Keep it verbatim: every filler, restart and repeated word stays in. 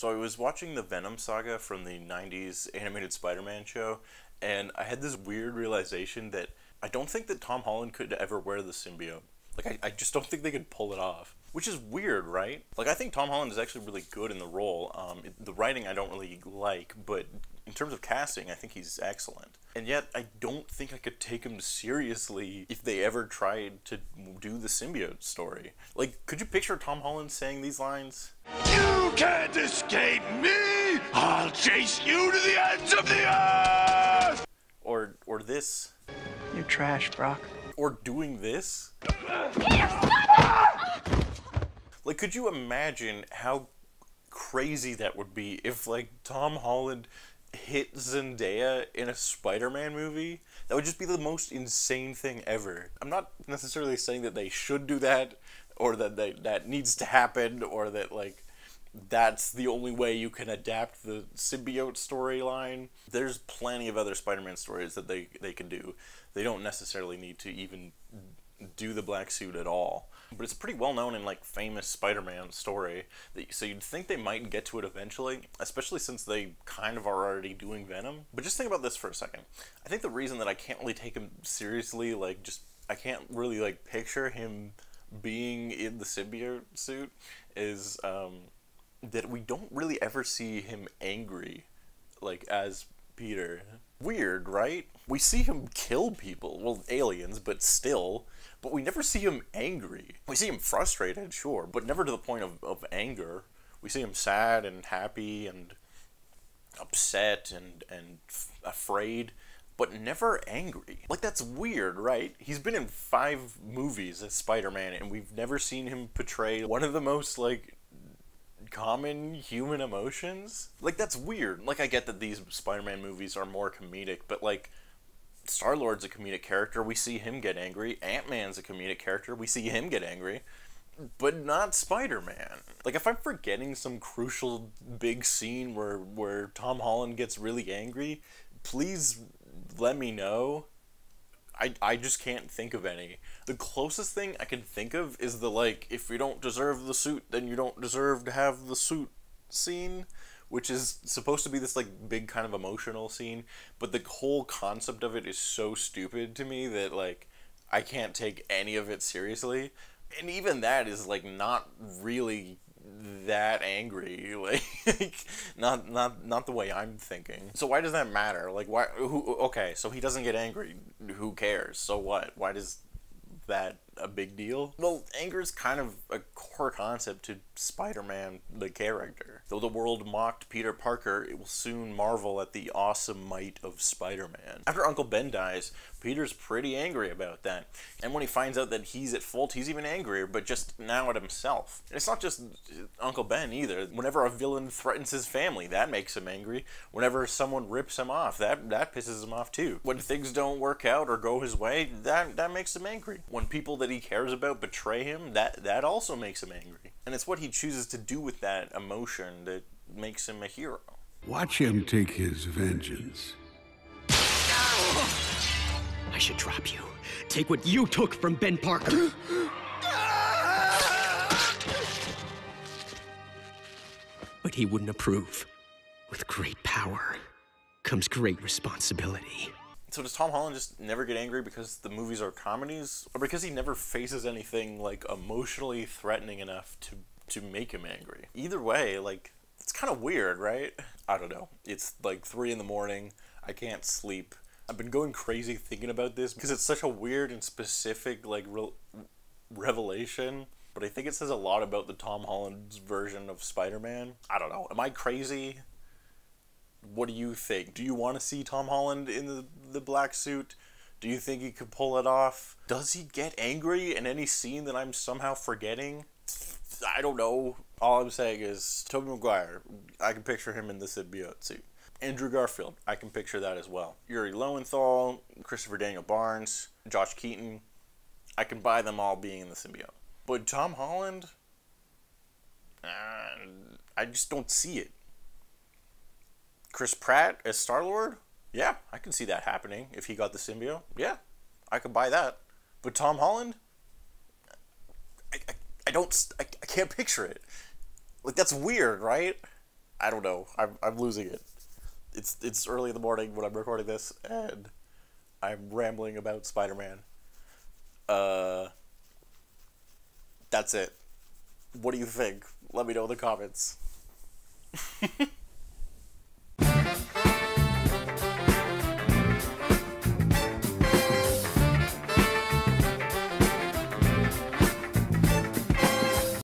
So I was watching the Venom saga from the nineties animated Spider-Man show, and I had this weird realization that I don't think that Tom Holland could ever wear the symbiote. Like, I, I just don't think they could pull it off. Which is weird, right? Like, I think Tom Holland is actually really good in the role. Um, it, the writing I don't really like, but in terms of casting, I think he's excellent. And yet, I don't think I could take him seriously if they ever tried to do the symbiote story. Like, could you picture Tom Holland saying these lines? You can't escape me! I'll chase you to the ends of the earth! Or, or this. You're trash, Brock. Or doing this. Like, could you imagine how crazy that would be if, like, Tom Holland hit Zendaya in a Spider-Man movie? That would just be the most insane thing ever. I'm not necessarily saying that they should do that, or that they, that needs to happen, or that, like, that's the only way you can adapt the symbiote storyline. There's plenty of other Spider-Man stories that they, they can do. They don't necessarily need to even do the black suit at all. But it's a pretty well-known and, like, famous Spider-Man story, that, so you'd think they might get to it eventually, especially since they kind of are already doing Venom. But just think about this for a second. I think the reason that I can't really take him seriously, like, just, I can't really, like, picture him being in the symbiote suit is, um, that we don't really ever see him angry, like, as Peter. Weird, right? We see him kill people, well, aliens, but still, but we never see him angry. We see him frustrated, sure, but never to the point of, of anger. We see him sad and happy and upset and, and f afraid, but never angry. Like, that's weird, right? He's been in five movies as Spider-Man, and we've never seen him portray one of the most, like, common human emotions. Like, that's weird. Like, I get that these Spider-Man movies are more comedic, but, like, Star-Lord's a comedic character, we see him get angry. Ant-Man's a comedic character, we see him get angry. But not Spider-Man. Like, if I'm forgetting some crucial big scene where, where Tom Holland gets really angry, please let me know. I, I just can't think of any. The closest thing I can think of is the, like, if you don't deserve the suit, then you don't deserve to have the suit scene, which is supposed to be this, like, big kind of emotional scene, but the whole concept of it is so stupid to me that, like, I can't take any of it seriously. And even that is, like, not really that angry, like, not not not the way I'm thinking. So why does that matter? Like, why? Who? Okay, so he doesn't get angry. Who cares? So what? Why does that a big deal? Well, anger is kind of a core concept to Spider-Man, the character. Though the world mocked Peter Parker, it will soon marvel at the awesome might of Spider-Man. After Uncle Ben dies, Peter's pretty angry about that. And when he finds out that he's at fault, he's even angrier, but just now at himself. And it's not just Uncle Ben either. Whenever a villain threatens his family, that makes him angry. Whenever someone rips him off, that, that pisses him off too. When things don't work out or go his way, that, that makes him angry. When people that he cares about betray him, that, that also makes him angry. And it's what he chooses to do with that emotion that makes him a hero. Watch him take his vengeance. I should drop you. Take what you took from Ben Parker. But he wouldn't approve. With great power comes great responsibility. So does Tom Holland just never get angry because the movies are comedies? Or because he never faces anything, like, emotionally threatening enough to, to make him angry? Either way, like, it's kind of weird, right? I don't know. It's, like, three in the morning. I can't sleep. I've been going crazy thinking about this because it's such a weird and specific, like, re revelation. But I think it says a lot about the Tom Holland's version of Spider-Man. I don't know. Am I crazy? What do you think? Do you want to see Tom Holland in the, the black suit? Do you think he could pull it off? Does he get angry in any scene that I'm somehow forgetting? I don't know. All I'm saying is, Tobey Maguire, I can picture him in the symbiote suit. Andrew Garfield, I can picture that as well. Yuri Lowenthal, Christopher Daniel Barnes, Josh Keaton, I can buy them all being in the symbiote. But Tom Holland, uh, I just don't see it. Chris Pratt as Star-Lord? Yeah, I can see that happening if he got the symbiote. Yeah, I could buy that. But Tom Holland? I, I, I don't, I, I can't picture it. Like, that's weird, right? I don't know. I'm I'm losing it. It's it's early in the morning when I'm recording this, and I'm rambling about Spider-Man. Uh, that's it. What do you think? Let me know in the comments.